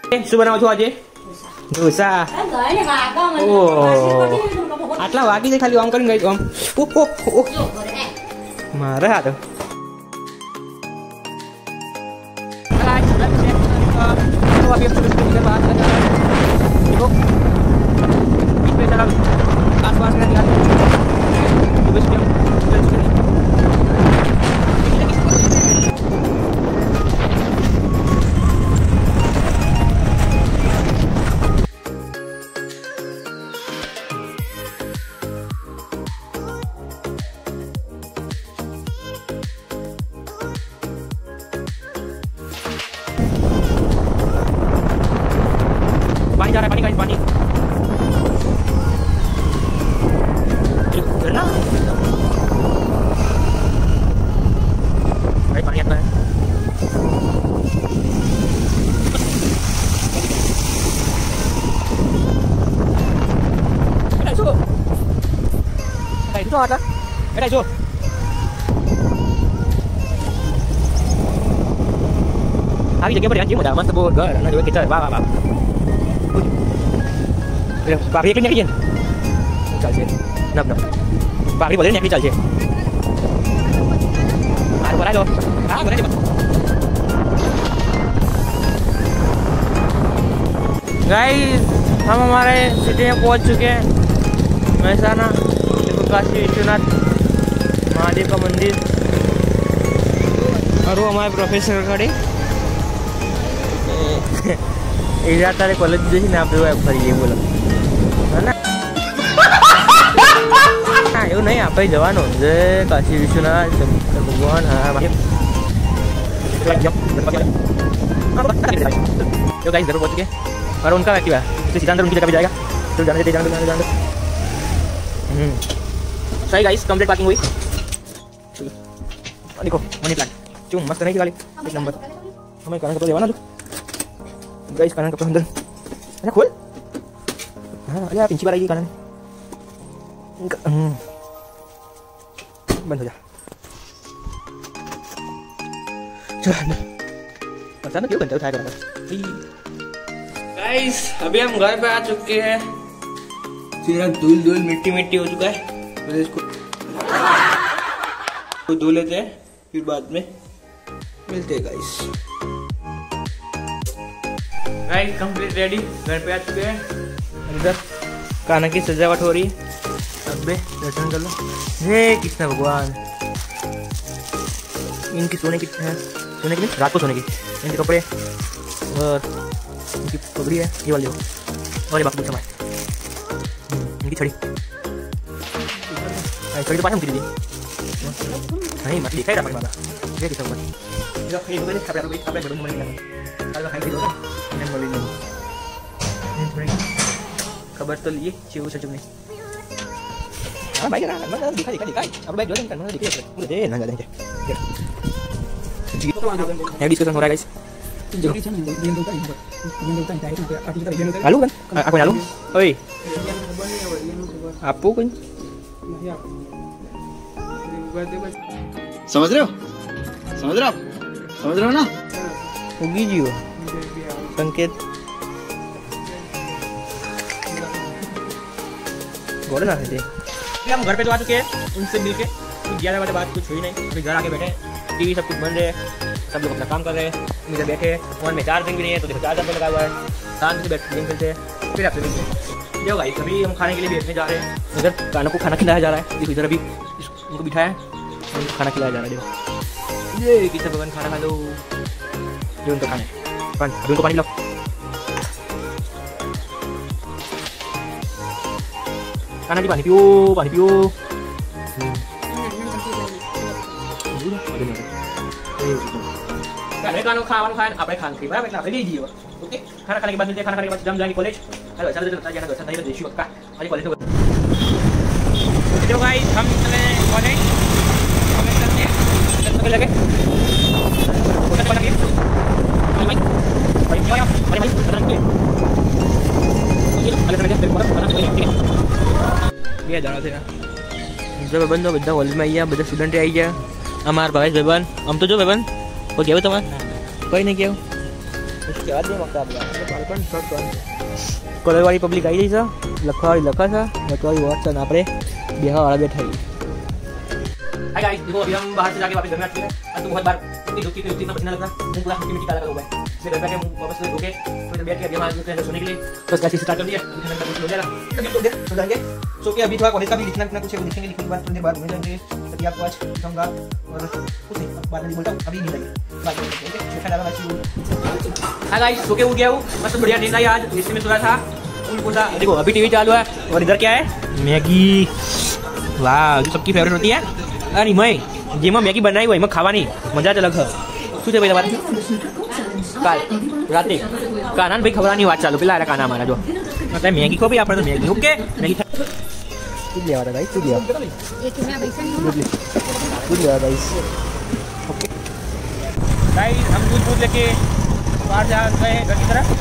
શું બનાવો છો આજે? ઢોસા. ઓહ, આટલા વાગી જાય ખાલી આમ કરીને ગઈ આમ. મારે હાથ आसपास में पानी जा रहा है, पानी का पानी झरना भाई, पानी आता है। itu ada, ada itu. Hari jadinya beri anjing mudah, mantap buat gue. Nah juga kita, wah. Pak Ria kan nyakitin, chal sih, nap. Pak Ria boleh nyakitin chal sih. Aduh boleh lo, boleh coba. Guys, हम हमारे city में पहुंच चुके हैं, महसाना। काशी विश्वनाथ महादेव का मंदिर और वो हमारे प्रोफेसर खड़े तारे कॉलेज जैसे ना आप ये बोला है ना એવું નહીં, આપણે જવાનું છે કાશી વિશ્વનાથ ભગવાન। तो गाइस जरूर पहुंच गए और उनका एक्टिव है, सीधा अंदर उनकी जगह पे जाएगा। तो जाने दे। सही गाइस, कंप्लीट पार्किंग हुई। देखो मनी प्लांट क्यों मस्त नहीं वाली, एक नंबर। हमें कानन कपड़े लेवाना लो गाइस, कानन कपड़े अंदर अरे खोल। हाँ अरे पिंची बार आएगी कानन, बंद हो जा। चलो पता ना क्यों घंटा उठाया कर गाइस। अभी हम घर पे आ चुके हैं, सीधा धूल मिट्टी हो चुका है। तो इसको धो लेते हैं, फिर बाद में मिलते हैं गाइस। गाइस कंप्लीट रेडी, घर पे आ चुके हैं। इधर कान्हा की सजावट हो रही है, अबे दर्शन कर लो। हे कृष्ण भगवान, इनकी सोने की नहीं, रात को सोने की इनके कपड़े और इनकी पगड़ी है ये वाली, और ये बाकी सामान, इनकी छड़ी तो पास हम दी नहीं मत दिखाई रहा माता ये किस मत ये बोले खबर कोई खबर बड़ो मन लगा कल खाई थी लोग ने बोली नहीं खबर तो लिए चिव सच में। हां भाई ना दिखा अब भाई जोड़न करना दिखे मुझे दे ना जाने है डिस्कशन हो रहा है गाइस। आलू kan aku आलू oi आपको कौन समझ रहे हो ना? होगी जी वो संकेत गोरे ना थे। हम घर पे तो आ चुके हैं, उनसे मिलके 11 बजे बाद कुछ हुई नहीं। अभी घर आके बैठे, टीवी सब कुछ बन रहे, सब लोग अपना काम कर रहे हैं। इधर बैठे, फोन में चार्जिंग भी नहीं है तो देखो चार्जर पे लगा हुआ है, शांति से बैठ गेम खेलते हैं। फिर आपसे मिलते हैं। जो भाई अभी हम खाने के लिए बैठने जा रहे हैं। इधर कानों को खाना खिलाया जा रहा है, देखो इधर अभी उनको बिठाया, उनको खाना खिलाया जा रहा है। देखो ये किसी भगवान खाना खा लो, जो उनको खाना उनको पानी लो। खाना की पानी पियो खाना खावन खान આપણે ખાન ખરી બરાબર, એટલે આપણે લઈ જઈએ। ઓકે ખાना खाने के बाद मिलते हैं, खाना खाने के बाद जम जाएंगे कॉलेज। हेलो चलो जाना घर नहीं देशी पक्का अरे कॉलेज तो चलो गाइस हम चले कॉलेज, हमें चलते हैं चल लगे होटल बना के भाई ये जाना थे ना जब बंद हो બધા कॉलेज में आई બધા स्टूडेंट आई गया। અમાર ભાઈ ભાઈબંધ આમ તો જો ભાઈબંધ કોઈ કેવું તમારે કોઈ નહીં કેવું કહેવા દે વખત આપણે બાળપણ કલરવાળી પબ્લિક આવી રહી છે, લખવાવાળી લખા છે, લખવાવાળી વોટ છે, આપણે બેહાવાળા બેઠા છીએ। हाय गाइस, देखो अभी हम बाहर से जाके वापस घर में आ चुके हैं। आज तो बहुत बार इतनी धूप में पसीना लग रहा है, मुंह पूरा मिट्टी काला काला हुआ है। इसलिए घर पे हम वापस से धोके थोड़ी बैठ के अभी हम आज निकले हैं सोने के लिए। तो इसका स्टार्ट कर दिया, अभी ठंडा हो जाएगा, तभी तो देर हो जाएंगे। सो कि अभी थोड़ा कॉलेज का भी लिखना कुछ है, वो लिखेंगे, लिखने के बाद थोड़ी देर बाद घूमने जाएंगे। तभी आपको आज दिखाऊंगा और कुछ नहीं बाद में बोलता हूँ, अभी नहीं जाएंगे बाद में ओके। डाला हाय गाइस, सो के उठ गया हूँ, मस्त बढ़िया नींद आई आज, जिससे मैं सोया था उनको था। देखो अभी टीवी चालू है और इधर क्या है, मैगी। वाह, जो सबकी फेवरेट होती है। अरे मैं जेमा मैगी बनाई हुई मैं खावा नहीं मजा ज अलग है। શું છે ભાઈ તમારે કાલ રાતે કાનાને ભાઈ ખબર નહીં વાત ચાલુ પેલા કાના મારા જો અત્યારે મેગી ખો ભાઈ આપણે તો મેગી ઓકે મેગી दूध ले आवा गाइस, दूध ले आवा, दूध ले आवा गाइस। ओके गाइस, हम दूध लेके बाहर जा गए घर की तरफ।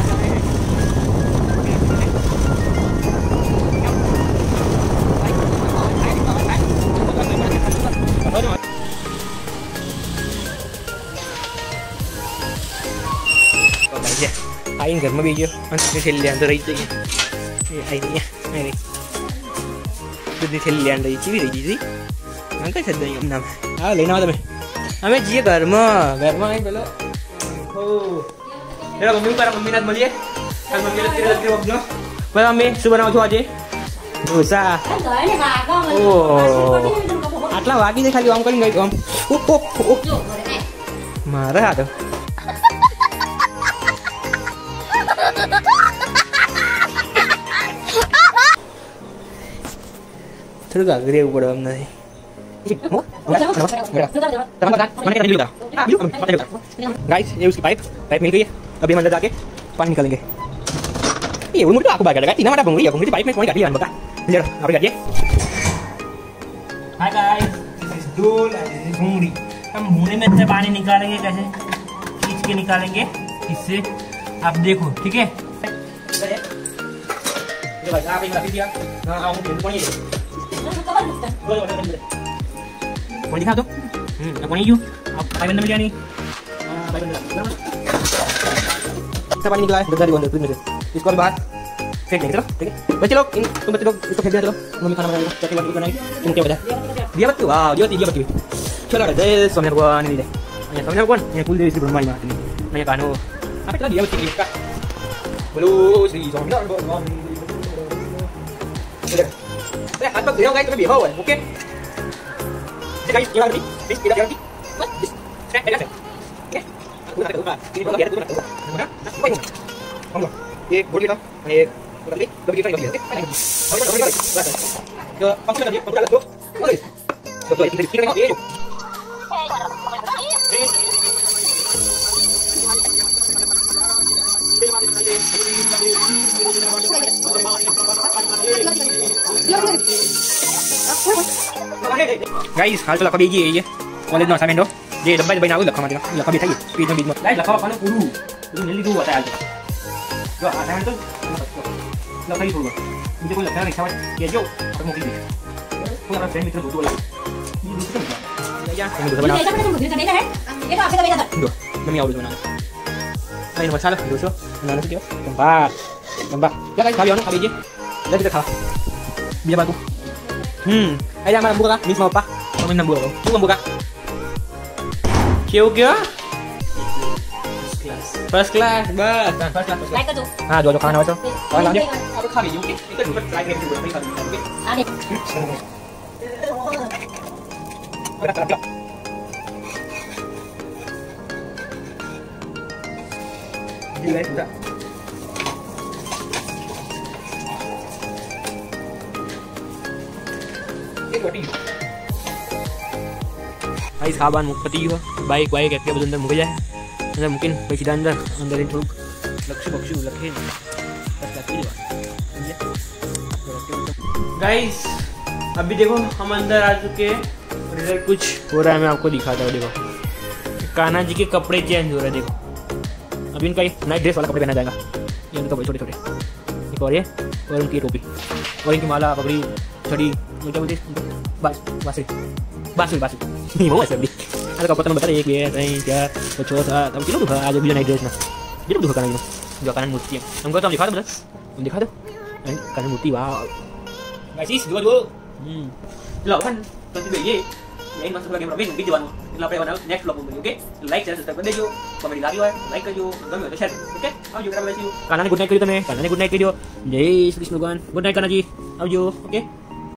आइन घर में भी जो खेल ले अंदर रही थी ये आई नहीं है दूध खेल ले अंदर चीवी रही थी अंकल सद नहीं नाम आ लेना वाला मैं हमें जी घर में आई बोलो ओ मेरा मम्मी का मम्मी नाथ मलिए कल मम्मी ने तेरे लगे वक्त बोला मम्मी सुबह बनाओ છો આજે डोसा ओ આટલા વાગી દે ખાલી આમ કરીને ગઈ આમ ઓ મારા હાથ थोड़ा गागरे ऊपर हम नहीं गाइस, ये उसकी पाइप मिल गई है। अभी हम अंदर जाके पानी निकालेंगे। ये वो मुझे आपको बात करेगा इतना बड़ा बंगड़ी पाइप में कौन काट लिया बता ले आप काटिए। Hi guys, this is Dol and this is Bangdi. हम मुंह में से पानी निकालेंगे, कैसे खींच के निकालेंगे इससे, आप देखो ठीक है। ये भाई आप एक काफी दिया हां आओ पानी पानी दिखा दो। पानी यू आप पाइप अंदर में लिया नहीं पाइप अंदर सब पानी निकला है गद्दा अंदर फ्रिज में से, इसको भी बाहर फेंक देंगे। चलो ठीक है बच्चे लोग, तुम बच्चे लोग इसको फेंक दे। चलो मम्मी खाना बनाएगी, चटनी वटनी बनाएगी, इनके वजह दिया बत्ती। वाह दिया बत्ती चलो जय स्वामी भगवान ने दे स्वामी भगवान ये कुल देवी श्री ब्रह्माणी माता ने कानो आप चला दिया बत्ती का बोलो श्री स्वामी भगवान। हाथ पर धोया गाइस, तुम्हें बिहाव है ओके गाइस। ये वाली दिस इधर यार की दिस स्ट्रेट है ओके पूरा होगा ये बोला यार पूरा होगा ये बोली था ये बोल ली दबी ट्राई कर ओके जो पंक्चर कर दिया पंक्चर कर दो ओके तो ये ठीक है ये गाइस हाल तो लखा बीजी है ये कॉलेज में असाइनमेंट हो ये डब्बा डब्बा ना लखा मारेगा लखा भी था ये बीच में गाइस लखा पाने पूरू तो जल्दी दो होता है आज जो असाइनमेंट तो लखा ही पूरा मुझे कोई लगता है रिक्शा ये जो और मुझे भी कोई अपना फ्रेंड मित्र दो वाला ये दूसरा या ये दूसरा बना ये तो आपसे करेगा दो मम्मी आओ बनाना नहीं मसाला दोस्तों बनाना तो क्या गंबा क्या गाइस खा लियो ना खा लीजिए जल्दी खा biar bagus. Ayo mana buka Miss mau apa? Mau minum buka. Tunggu buka. Kyo kyo? First class. Bas. First class. Like tu. Ah, dua kanan awak tu. Awak lang dia. Awak kami juga. Kita juga try game juga. Kita kami juga. Ada. Berapa? Gila sudah. Guys खाबान मुक्ति हो bike वाइक active બધું અંદર મૂકી જાય અંદર મૂકીને પછી સીધા અંદર થોડુંક લક્ષી બક્ષી લખીને બસ લખી देवा। गाइस अभी देखो हम अंदर आ चुके हैं और इधर कुछ हो रहा है, मैं आपको दिखाता हूँ। देखो कान्हा जी के कपड़े चेंज हो रहे हैं। देखो अभी इनका नाइट ड्रेस वाला कपड़े पहना जाएगा, ये उनका छोटे छोटे एक और ये और उनकी टोपी और इनकी माला पगड़ी छड़ी क्या बोलते बांसुरी बांसुरी बांसुरी नहीं वो ऐसे भी अरे कपड़ा बता एक ये नहीं क्या कुछ था तब किलो था आज भी नाइट ड्रेस ना Dia betul kanan dua kanan murti. Engkau tahu दिखा दो मतलब तुम दिखा दो kanan murti वाह guys dua lo kan tentu BY ini masuk lagi Robin video anu la pre wana next vlog में ओके लाइक चैनल सब्सक्राइब कर देजो कमेंट लागियो है लाइक करजो गम्यो तो शेयर ओके આવજો કરાવજો કાનાને ગુડ નાઈટ કર્યો તમે કાનાને ગુડ નાઈટ કર્યો જય શ્રી કૃષ્ણ ભગવાન ગુડ નાઈટ કાનાજી આવજો ઓકે